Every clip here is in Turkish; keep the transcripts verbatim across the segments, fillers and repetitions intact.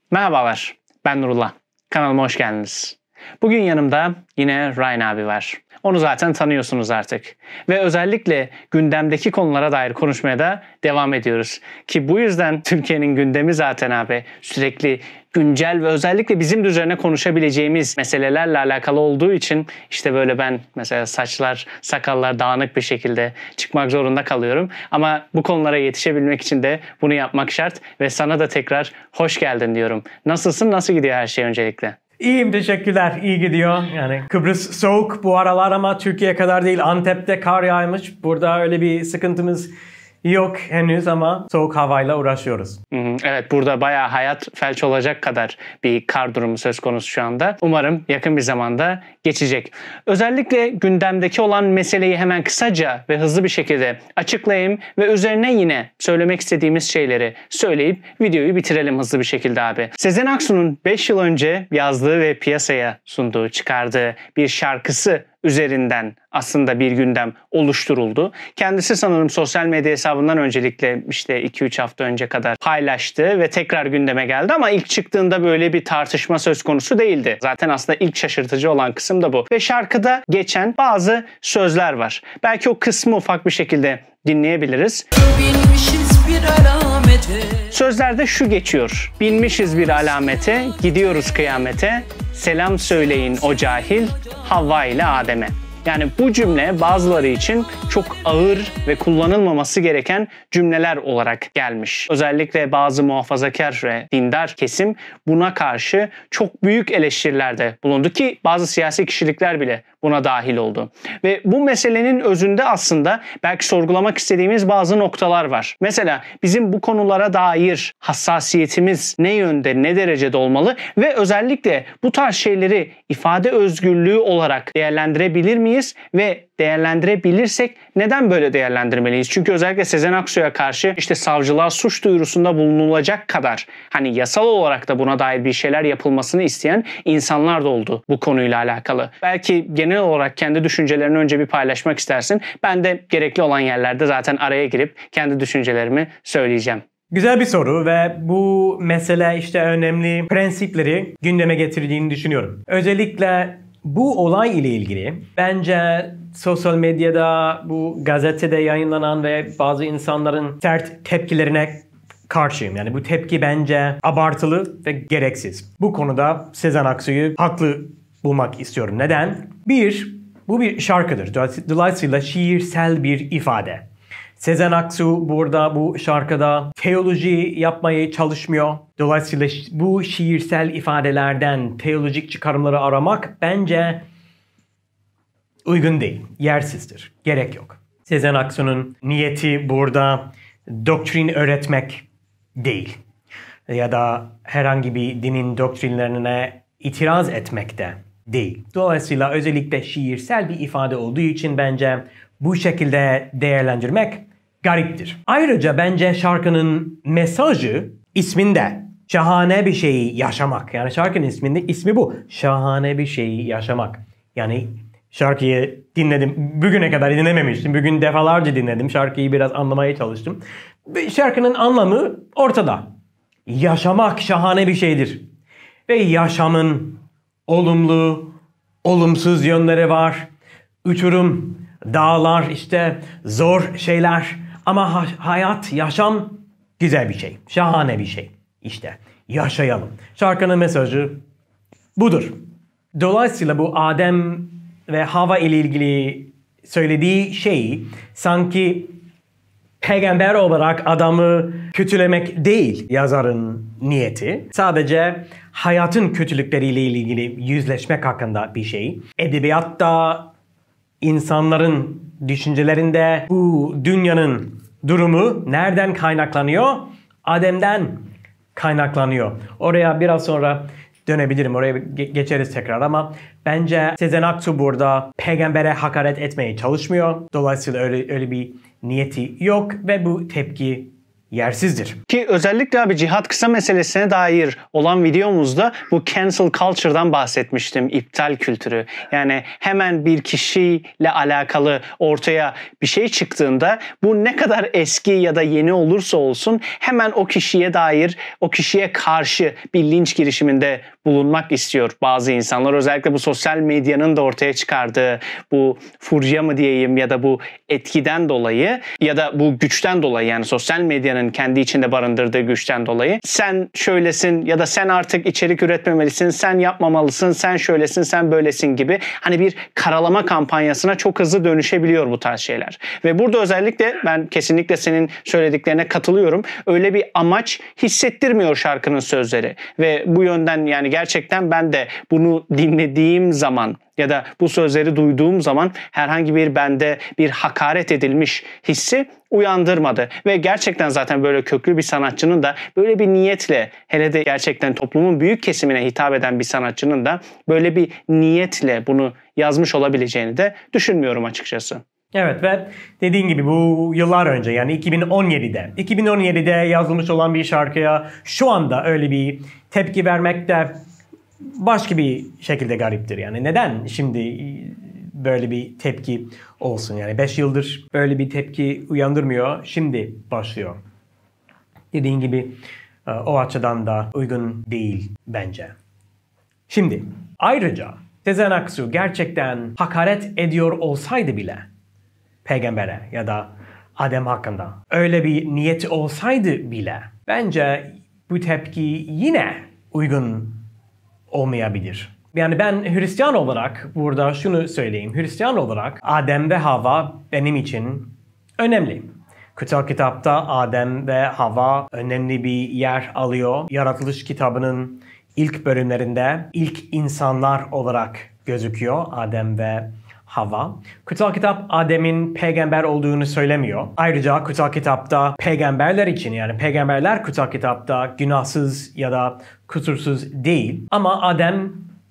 Merhabalar, ben Nurullah. Kanalıma hoş geldiniz. Bugün yanımda yine Ryan abi var. Onu zaten tanıyorsunuz artık. Ve özellikle gündemdeki konulara dair konuşmaya da devam ediyoruz. Ki bu yüzden Türkiye'nin gündemi zaten abi sürekli güncel ve özellikle bizim de üzerine konuşabileceğimiz meselelerle alakalı olduğu için işte böyle ben mesela saçlar, sakallar dağınık bir şekilde çıkmak zorunda kalıyorum. Ama bu konulara yetişebilmek için de bunu yapmak şart ve sana da tekrar hoş geldin diyorum. Nasılsın? Nasıl gidiyor her şey öncelikle? İyiyim, teşekkürler. İyi gidiyor. Yani Kıbrıs soğuk bu aralar ama Türkiye kadar değil. Antep'te kar yağmış. Burada öyle bir sıkıntımız yok henüz ama soğuk havayla uğraşıyoruz. Evet, burada bayağı hayat felç olacak kadar bir kar durumu söz konusu şu anda. Umarım yakın bir zamanda geçecek. Özellikle gündemdeki olan meseleyi hemen kısaca ve hızlı bir şekilde açıklayayım ve üzerine yine söylemek istediğimiz şeyleri söyleyip videoyu bitirelim hızlı bir şekilde abi. Sezen Aksu'nun beş yıl önce yazdığı ve piyasaya sunduğu, çıkardığı bir şarkısı üzerinden aslında bir gündem oluşturuldu. Kendisi sanırım sosyal medya hesabından öncelikle işte iki üç hafta önce kadar paylaştı ve tekrar gündeme geldi ama ilk çıktığında böyle bir tartışma söz konusu değildi. Zaten aslında ilk şaşırtıcı olan kısım da bu. Ve şarkıda geçen bazı sözler var. Belki o kısmı ufak bir şekilde dinleyebiliriz. Binmişiz bir alamete. Sözlerde şu geçiyor. Binmişiz bir alamete, gidiyoruz kıyamete. Selam söyleyin o cahil Havva ile Adem'e. Yani bu cümle bazıları için çok ağır ve kullanılmaması gereken cümleler olarak gelmiş. Özellikle bazı muhafazakar ve dindar kesim buna karşı çok büyük eleştirilerde bulundu ki bazı siyasi kişilikler bile buna dahil oldu. Ve bu meselenin özünde aslında belki sorgulamak istediğimiz bazı noktalar var. Mesela bizim bu konulara dair hassasiyetimiz ne yönde, ne derecede olmalı ve özellikle bu tarz şeyleri ifade özgürlüğü olarak değerlendirebilir miyiz? Ve değerlendirebilirsek neden böyle değerlendirmeliyiz? Çünkü özellikle Sezen Aksu'ya karşı işte savcılığa suç duyurusunda bulunulacak kadar hani yasal olarak da buna dair bir şeyler yapılmasını isteyen insanlar da oldu bu konuyla alakalı. Belki genel olarak kendi düşüncelerini önce bir paylaşmak istersin. Ben de gerekli olan yerlerde zaten araya girip kendi düşüncelerimi söyleyeceğim. Güzel bir soru ve bu mesele işte önemli prensipleri gündeme getirdiğini düşünüyorum. Özellikle bu olay ile ilgili bence sosyal medyada, bu gazetede yayınlanan ve bazı insanların sert tepkilerine karşıyım. Yani bu tepki bence abartılı ve gereksiz. Bu konuda Sezen Aksu'yu haklı bulmak istiyorum. Neden? Bir, bu bir şarkıdır. Dolayısıyla şiirsel bir ifade. Sezen Aksu burada bu şarkıda teoloji yapmaya çalışmıyor. Dolayısıyla bu şiirsel ifadelerden teolojik çıkarımları aramak bence uygun değil, yersizdir, gerek yok. Sezen Aksu'nun niyeti burada doktrin öğretmek değil ya da herhangi bir dinin doktrinlerine itiraz etmek de değil. Dolayısıyla özellikle şiirsel bir ifade olduğu için bence bu şekilde değerlendirmek gariptir. Ayrıca bence şarkının mesajı isminde. Şahane bir şeyi yaşamak. Yani şarkının isminde ismi bu. Şahane bir şeyi yaşamak. Yani şarkıyı dinledim. Bugüne kadar dinlememiştim. Bugün defalarca dinledim. Şarkıyı biraz anlamaya çalıştım. Şarkının anlamı ortada. Yaşamak şahane bir şeydir. Ve yaşamın olumlu, olumsuz yönleri var. Uçurum, dağlar, işte zor şeyler. Ama ha hayat, yaşam güzel bir şey. Şahane bir şey. İşte yaşayalım. Şarkının mesajı budur. Dolayısıyla bu Adem ve Havva ile ilgili söylediği şey sanki peygamber olarak adamı kötülemek değil yazarın niyeti. Sadece hayatın kötülükleriyle ilgili yüzleşmek hakkında bir şey. Edebiyatta insanların düşüncelerinde bu dünyanın durumu nereden kaynaklanıyor? Adem'den kaynaklanıyor. Oraya biraz sonra dönebilirim. Oraya geçeriz tekrar ama bence Sezen Aksu burada peygambere hakaret etmeye çalışmıyor. Dolayısıyla öyle, öyle bir niyeti yok ve bu tepki yersizdir. Ki özellikle abi Cihat Kısa meselesine dair olan videomuzda bu cancel culture'dan bahsetmiştim. İptal kültürü. Yani hemen bir kişiyle alakalı ortaya bir şey çıktığında bu ne kadar eski ya da yeni olursa olsun hemen o kişiye dair, o kişiye karşı bir linç girişiminde bulunmak istiyor bazı insanlar. Özellikle bu sosyal medyanın da ortaya çıkardığı bu furya mı diyeyim ya da bu etkiden dolayı ya da bu güçten dolayı, yani sosyal medyanın kendi içinde barındırdığı güçten dolayı sen şöylesin ya da sen artık içerik üretmemelisin, sen yapmamalısın, sen şöylesin, sen böylesin gibi hani bir karalama kampanyasına çok hızlı dönüşebiliyor bu tarz şeyler. Ve burada özellikle ben kesinlikle senin söylediklerine katılıyorum. Öyle bir amaç hissettirmiyor şarkının sözleri ve bu yönden yani gerçekten ben de bunu dinlediğim zaman ya da bu sözleri duyduğum zaman herhangi bir bende bir hakaret edilmiş hissi uyandırmadı. Ve gerçekten zaten böyle köklü bir sanatçının da böyle bir niyetle, hele de gerçekten toplumun büyük kesimine hitap eden bir sanatçının da böyle bir niyetle bunu yazmış olabileceğini de düşünmüyorum açıkçası. Evet ve dediğin gibi bu yıllar önce, yani iki bin on yedide iki bin on yedide yazılmış olan bir şarkıya şu anda öyle bir tepki vermek de başka bir şekilde gariptir. Yani neden şimdi böyle bir tepki olsun? Yani beş yıldır böyle bir tepki uyandırmıyor, şimdi başlıyor. Dediğin gibi o açıdan da uygun değil bence. Şimdi ayrıca Sezen Aksu gerçekten hakaret ediyor olsaydı bile peygambere ya da Adem hakkında öyle bir niyeti olsaydı bile bence bu tepki yine uygun olmayabilir. Yani ben Hristiyan olarak burada şunu söyleyeyim. Hristiyan olarak Adem ve Hava benim için önemli. Kutsal kitapta Adem ve Hava önemli bir yer alıyor. Yaratılış kitabının ilk bölümlerinde ilk insanlar olarak gözüküyor Adem ve Hava. Kutsal kitap Adem'in peygamber olduğunu söylemiyor. Ayrıca kutsal kitapta peygamberler için, yani peygamberler kutsal kitapta günahsız ya da kusursuz değil. Ama Adem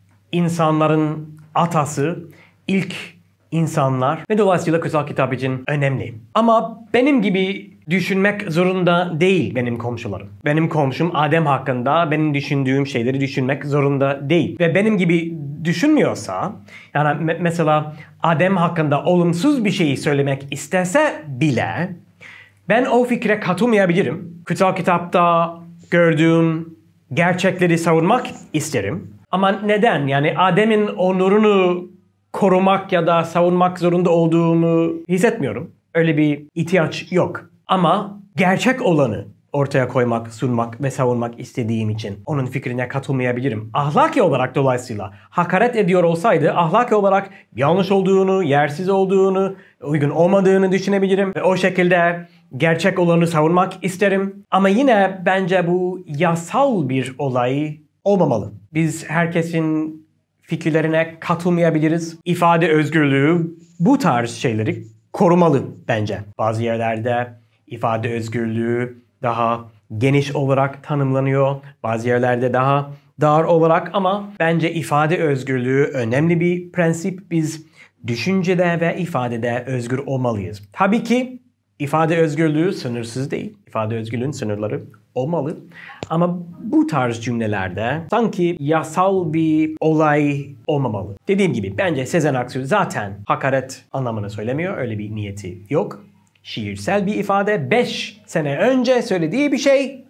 insanların atası, ilk insanlar ve dolayısıyla kutsal kitap için önemli. Ama benim gibi düşünmek zorunda değil benim komşularım. Benim komşum Adem hakkında benim düşündüğüm şeyleri düşünmek zorunda değil. Ve benim gibi düşünmüyorsa, yani me- mesela Adem hakkında olumsuz bir şeyi söylemek istese bile ben o fikre katılmayabilirim. Kutsal kitapta gördüğüm gerçekleri savunmak isterim. Ama neden? Yani Adem'in onurunu korumak ya da savunmak zorunda olduğumu hissetmiyorum. Öyle bir ihtiyaç yok. Ama gerçek olanı ortaya koymak, sunmak ve savunmak istediğim için onun fikrine katılmayabilirim. Ahlaki olarak dolayısıyla hakaret ediyor olsaydı ahlaki olarak yanlış olduğunu, yersiz olduğunu, uygun olmadığını düşünebilirim. Ve o şekilde gerçek olanı savunmak isterim. Ama yine bence bu yasal bir olay olmamalı. Biz herkesin fikirlerine katılmayabiliriz. İfade özgürlüğü bu tarz şeyleri korumalı bence. Bazı yerlerde ifade özgürlüğü daha geniş olarak tanımlanıyor. Bazı yerlerde daha dar olarak, ama bence ifade özgürlüğü önemli bir prensip. Biz düşüncede ve ifadede özgür olmalıyız. Tabii ki ifade özgürlüğü sınırsız değil. İfade özgürlüğünün sınırları olmalı. Ama bu tarz cümlelerde sanki yasal bir olay olmamalı. Dediğim gibi bence Sezen Aksu zaten hakaret anlamını söylemiyor. Öyle bir niyeti yok. Şiirsel bir ifade. beş sene önce söylediği bir şey.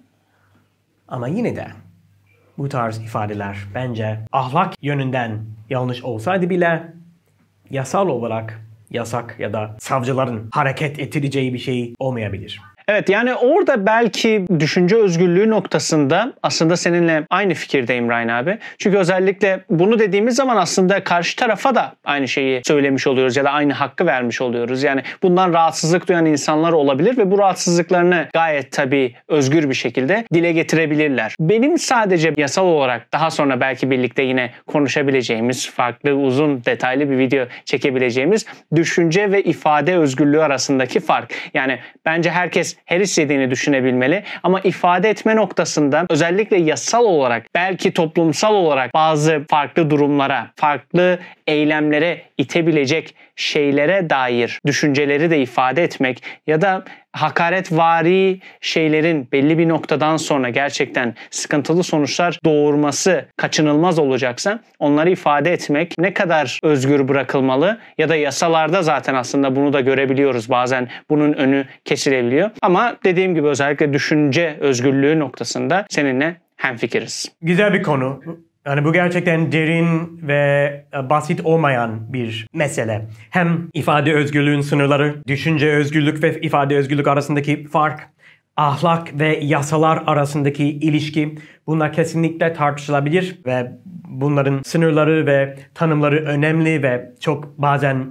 Ama yine de bu tarz ifadeler bence ahlak yönünden yanlış olsaydı bile yasal olarak yasak ya da savcıların hareket ettireceği bir şey olmayabilir. Evet, yani orada belki düşünce özgürlüğü noktasında aslında seninle aynı fikirdeyim Ryan abi. Çünkü özellikle bunu dediğimiz zaman aslında karşı tarafa da aynı şeyi söylemiş oluyoruz ya da aynı hakkı vermiş oluyoruz. Yani bundan rahatsızlık duyan insanlar olabilir ve bu rahatsızlıklarını gayet tabii özgür bir şekilde dile getirebilirler. Benim sadece yasal olarak daha sonra belki birlikte yine konuşabileceğimiz, farklı uzun detaylı bir video çekebileceğimiz düşünce ve ifade özgürlüğü arasındaki fark. Yani bence herkes her istediğini düşünebilmeli ama ifade etme noktasında özellikle yasal olarak, belki toplumsal olarak bazı farklı durumlara, farklı eylemlere itebilecek şeylere dair düşünceleri de ifade etmek ya da hakaretvari şeylerin belli bir noktadan sonra gerçekten sıkıntılı sonuçlar doğurması kaçınılmaz olacaksa onları ifade etmek ne kadar özgür bırakılmalı ya da yasalarda zaten aslında bunu da görebiliyoruz. Bazen bunun önü kesilebiliyor. Ama dediğim gibi özellikle düşünce özgürlüğü noktasında seninle hemfikiriz. Güzel bir konu. Yani bu gerçekten derin ve basit olmayan bir mesele. Hem ifade özgürlüğün sınırları, düşünce özgürlük ve ifade özgürlük arasındaki fark, ahlak ve yasalar arasındaki ilişki, bunlar kesinlikle tartışılabilir ve bunların sınırları ve tanımları önemli ve çok bazen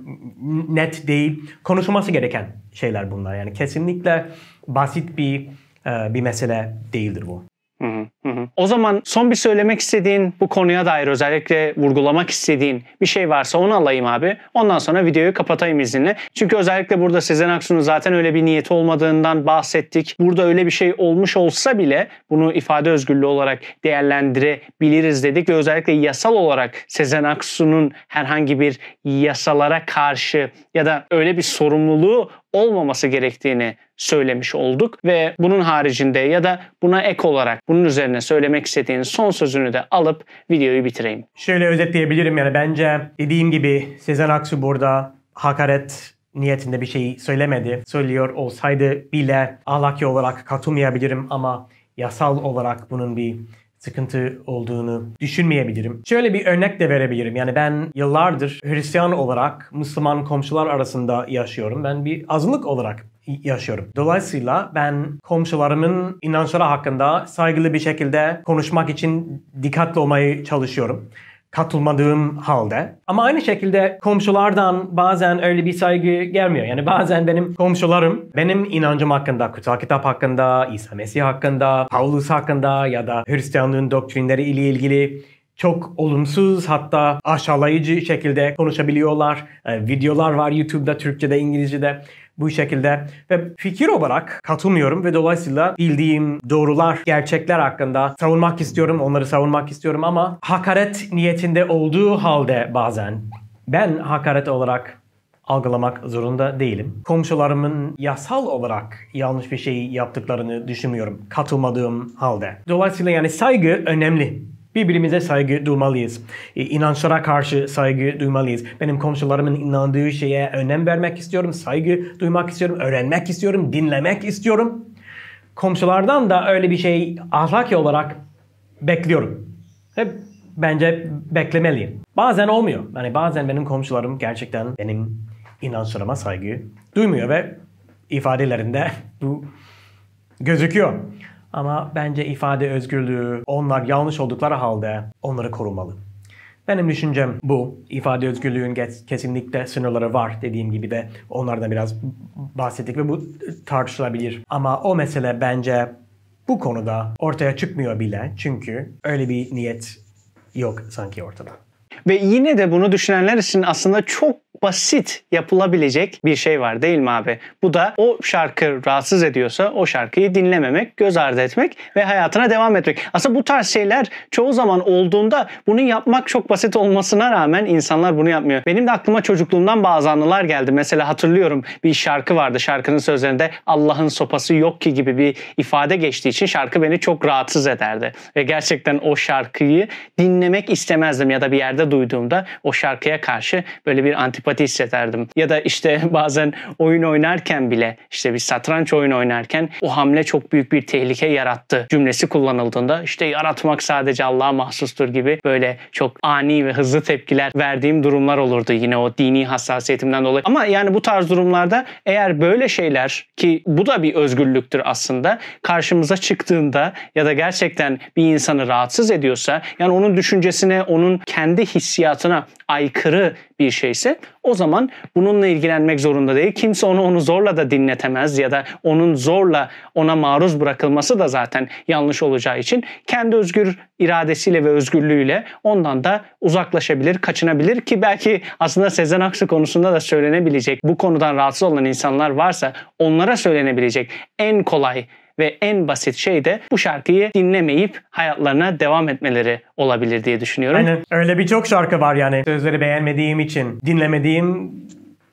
net değil. Konuşulması gereken şeyler bunlar. Yani kesinlikle basit bir bir mesele değildir bu. Hı hı hı. O zaman son bir söylemek istediğin, bu konuya dair özellikle vurgulamak istediğin bir şey varsa onu alayım abi. Ondan sonra videoyu kapatayım izninle. Çünkü özellikle burada Sezen Aksu'nun zaten öyle bir niyeti olmadığından bahsettik. Burada öyle bir şey olmuş olsa bile bunu ifade özgürlüğü olarak değerlendirebiliriz dedik ve özellikle yasal olarak Sezen Aksu'nun herhangi bir yasalara karşı ya da öyle bir sorumluluğu olmaması gerektiğini söylemiş olduk ve bunun haricinde ya da buna ek olarak bunun üzerine söylemek istediğin son sözünü de alıp videoyu bitireyim. Şöyle özetleyebilirim, yani bence dediğim gibi Sezen Aksu burada hakaret niyetinde bir şey söylemedi. Söylüyor olsaydı bile ahlaki olarak katılmayabilirim ama yasal olarak bunun bir sıkıntı olduğunu düşünmeyebilirim. Şöyle bir örnek de verebilirim. Yani ben yıllardır Hristiyan olarak Müslüman komşular arasında yaşıyorum. Ben bir azınlık olarak yaşıyorum. Dolayısıyla ben komşularımın inançları hakkında saygılı bir şekilde konuşmak için dikkatli olmaya çalışıyorum. Katılmadığım halde. Ama aynı şekilde komşulardan bazen öyle bir saygı gelmiyor. Yani bazen benim komşularım benim inancım hakkında, kutsal kitap hakkında, İsa Mesih hakkında, Paulus hakkında ya da Hristiyanlığın doktrinleri ile ilgili çok olumsuz, hatta aşağılayıcı şekilde konuşabiliyorlar. Ee, videolar var YouTube'da, Türkçe'de, İngilizce'de bu şekilde ve fikir olarak katılmıyorum ve dolayısıyla bildiğim doğrular, gerçekler hakkında savunmak istiyorum, onları savunmak istiyorum ama hakaret niyetinde olduğu halde bazen ben hakaret olarak algılamak zorunda değilim. Komşularımın yasal olarak yanlış bir şey yaptıklarını düşünmüyorum katılmadığım halde. Dolayısıyla yani saygı önemli. Birbirimize saygı duymalıyız. İnançlara karşı saygı duymalıyız. Benim komşularımın inandığı şeye önem vermek istiyorum. Saygı duymak istiyorum. Öğrenmek istiyorum. Dinlemek istiyorum. Komşulardan da öyle bir şey ahlaki olarak bekliyorum. Hep bence beklemeliyim. Bazen olmuyor. Yani bazen benim komşularım gerçekten benim inançlarıma saygı duymuyor ve ifadelerinde bu gözüküyor. Ama bence ifade özgürlüğü, onlar yanlış oldukları halde onları korumalı. Benim düşüncem bu. İfade özgürlüğün kesinlikle sınırları var dediğim gibi de onlardan biraz bahsettik ve bu tartışılabilir. Ama o mesele bence bu konuda ortaya çıkmıyor bile. Çünkü öyle bir niyet yok sanki ortada. Ve yine de bunu düşünenler için aslında çok basit yapılabilecek bir şey var değil mi abi? Bu da o şarkı rahatsız ediyorsa o şarkıyı dinlememek, göz ardı etmek ve hayatına devam etmek. Aslında bu tarz şeyler çoğu zaman olduğunda bunu yapmak çok basit olmasına rağmen insanlar bunu yapmıyor. Benim de aklıma çocukluğumdan bazı anılar geldi. Mesela hatırlıyorum bir şarkı vardı. Şarkının sözlerinde Allah'ın sopası yok ki gibi bir ifade geçtiği için şarkı beni çok rahatsız ederdi. Ve gerçekten o şarkıyı dinlemek istemezdim ya da bir yerde duyduğumda o şarkıya karşı böyle bir antipati hissederdim. Ya da işte bazen oyun oynarken bile işte bir satranç oyunu oynarken o hamle çok büyük bir tehlike yarattı cümlesi kullanıldığında işte yaratmak sadece Allah'a mahsustur gibi böyle çok ani ve hızlı tepkiler verdiğim durumlar olurdu yine o dini hassasiyetimden dolayı. Ama yani bu tarz durumlarda eğer böyle şeyler, ki bu da bir özgürlüktür aslında, karşımıza çıktığında ya da gerçekten bir insanı rahatsız ediyorsa, yani onun düşüncesine, onun kendi hissiyatına aykırı bir şeyse o zaman bununla ilgilenmek zorunda değil. Kimse onu onu zorla da dinletemez ya da onun zorla ona maruz bırakılması da zaten yanlış olacağı için kendi özgür iradesiyle ve özgürlüğüyle ondan da uzaklaşabilir, kaçınabilir ki belki aslında Sezen Aksu konusunda da söylenebilecek, bu konudan rahatsız olan insanlar varsa onlara söylenebilecek en kolay ve en basit şey de bu şarkıyı dinlemeyip hayatlarına devam etmeleri olabilir diye düşünüyorum. Aynen. Öyle birçok şarkı var yani. Sözleri beğenmediğim için dinlemediğim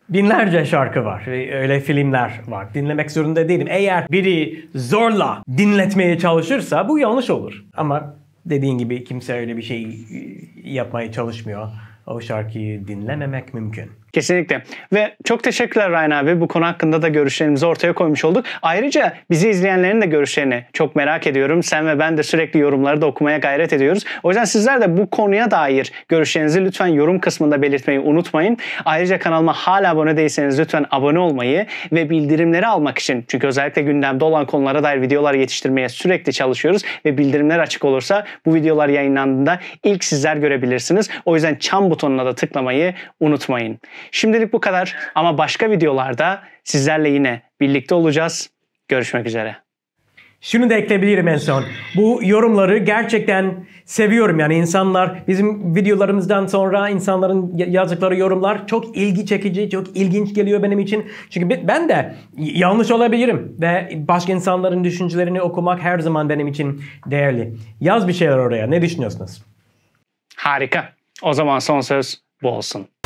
Binlerce şarkı var ve öyle filmler var. Dinlemek zorunda değilim. Eğer biri zorla dinletmeye çalışırsa bu yanlış olur. Ama dediğin gibi kimse öyle bir şey yapmaya çalışmıyor. O şarkıyı dinlememek mümkün. Kesinlikle. Ve çok teşekkürler Ryan abi. Bu konu hakkında da görüşlerimizi ortaya koymuş olduk. Ayrıca bizi izleyenlerin de görüşlerini çok merak ediyorum. Sen ve ben de sürekli yorumları da okumaya gayret ediyoruz. O yüzden sizler de bu konuya dair görüşlerinizi lütfen yorum kısmında belirtmeyi unutmayın. Ayrıca kanalıma hala abone değilseniz lütfen abone olmayı ve bildirimleri almak için, çünkü özellikle gündemde olan konulara dair videolar yetiştirmeye sürekli çalışıyoruz ve bildirimler açık olursa bu videolar yayınlandığında ilk sizler görebilirsiniz. O yüzden çan butonuna da tıklamayı unutmayın. Şimdilik bu kadar ama başka videolarda sizlerle yine birlikte olacağız. Görüşmek üzere. Şunu da ekleyebilirim en son. Bu yorumları gerçekten seviyorum. Yani insanlar bizim videolarımızdan sonra insanların yazdıkları yorumlar çok ilgi çekici, çok ilginç geliyor benim için. Çünkü ben de yanlış olabilirim ve başka insanların düşüncelerini okumak her zaman benim için değerli. Yaz bir şeyler oraya. Ne düşünüyorsunuz? Harika. O zaman son söz bu olsun.